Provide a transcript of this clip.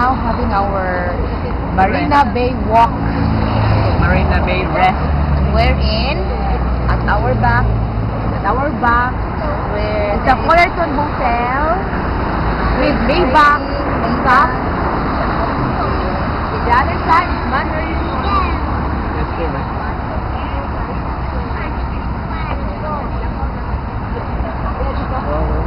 now having our Marina Bay walk. Marina Bay rest. We're in at our back with the Fullerton Hotel with Maybach on top. The other side is Mandarin. Let's go, man. Oh,